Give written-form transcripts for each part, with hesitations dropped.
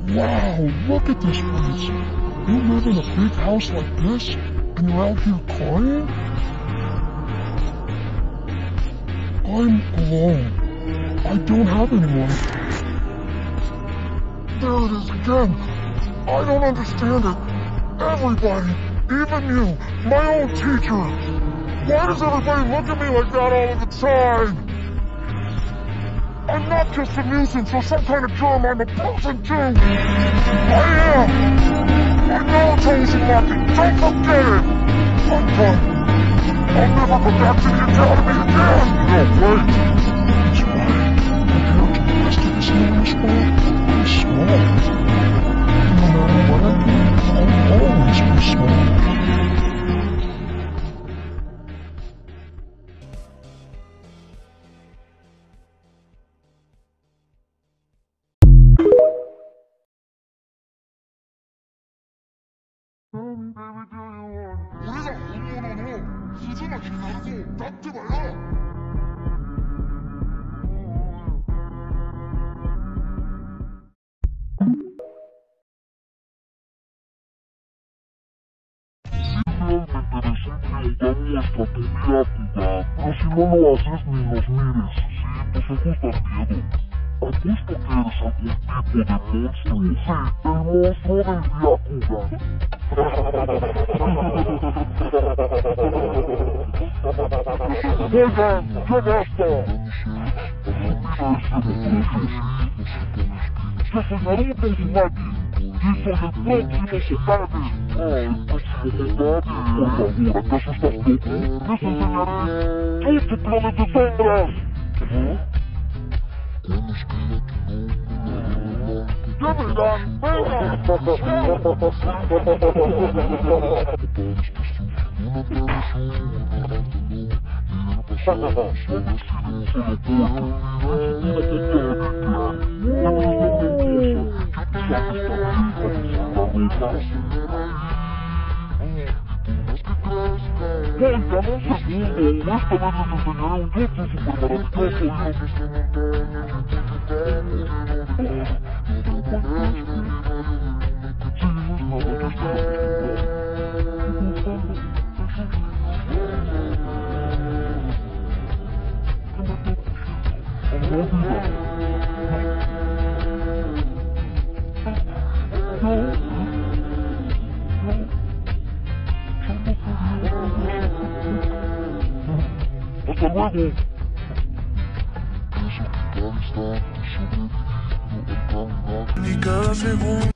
Wow, look at this place. You live in a big house like this, and you're out here crying? I'm alone. I don't have anyone. There it is again. I don't understand it. Everybody, even you, my own teacher. Why does everybody look at me like that all of the time? I'm not just a nuisance or some kind of germ, I'm a person too! I am! I know it's always a market, don't forget it! I'm done. I'll never go back to the academy again! No, wait! That's right. Compared to the rest of this illness world, I'm small. No matter what I do, I'll always be small. 우리가 공무원으로 수준을 기다리고 닥쳐봐요. Realmente resulta un muestra tu diácoga, pero si no lo haces ni nos mires, sí, pues ajusta el miedo. Apuesto que eres algún tipo de monstruo, sí, el monstruo del diácoga. Oigan, ya basta. Yo soy Naruto Uzumaki y soy el próximo Hokage. Ay, próximo Hokage. Por favor, ¿acaso estás loco? Les enseñaré 8 planes de sombras. ¡Ya verán! ¡Venga! Oigan, un segundo, esta vez les enseñaré un jutsu super maravilloso ¡Hasta luego! Y cada segundo...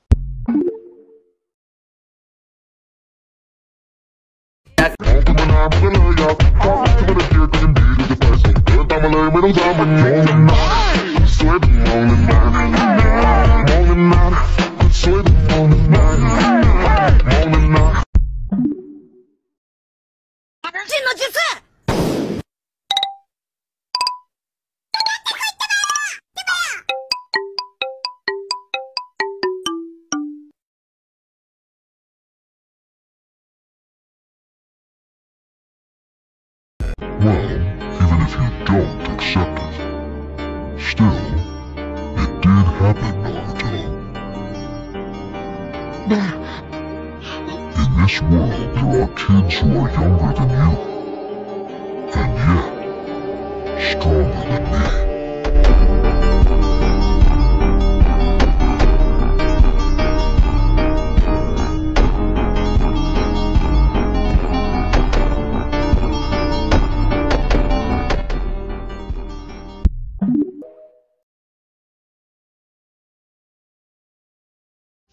Well, even if you don't accept it, still, it did happen, Naruto. In this world, there are kids who are younger than you, and yet, stronger than me.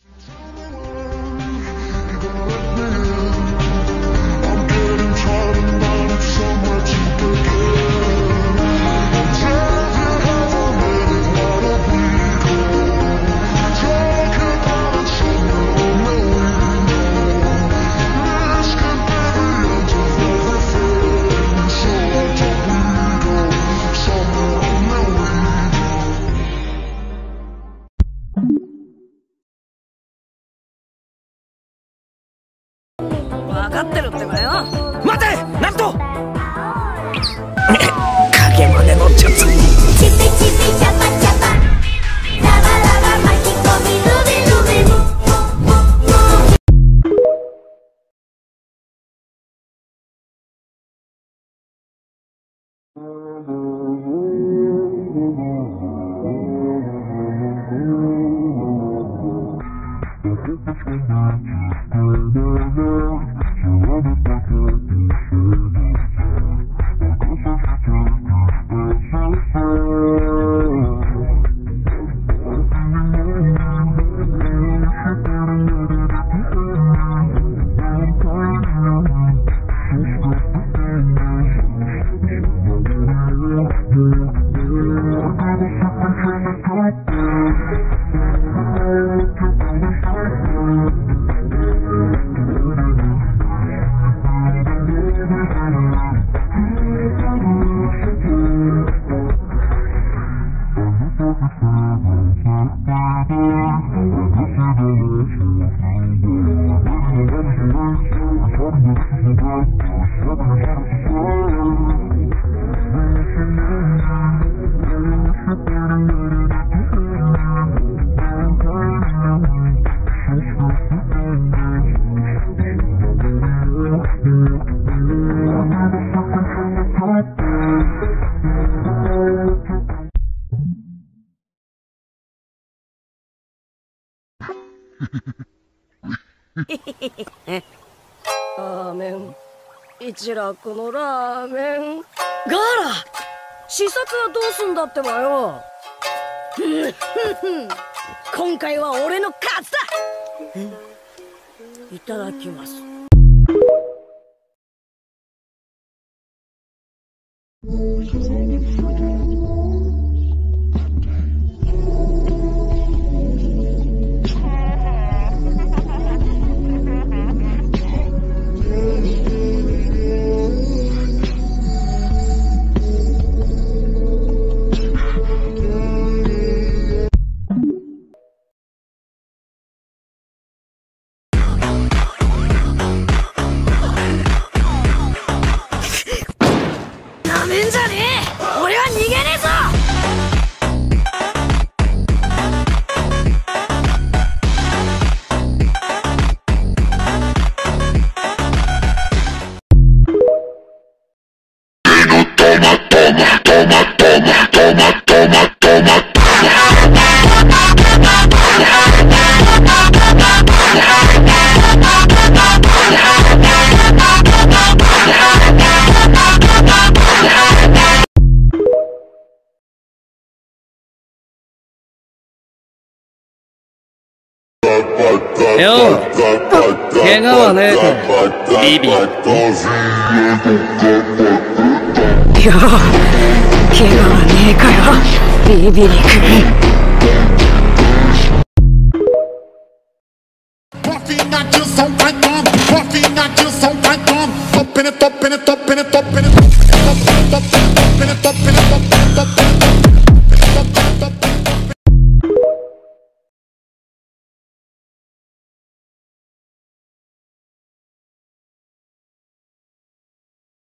I'm getting tired of ラーメン、一楽のラーメン。ガーラ、視察はどうすんだってばよ。今回は俺の勝ちだ。いただきます。なめんじゃねえ、俺は逃げねえぞ。 よう、怪我はねえか、ビビ。 いや、怪我はねえかよ、ビビリ君。 Coffee not just so right on. Coffee not just so right on. Up in it, up in it, up in it, up in it, up in it, up in it, up in it, up in it, up in it, up in it.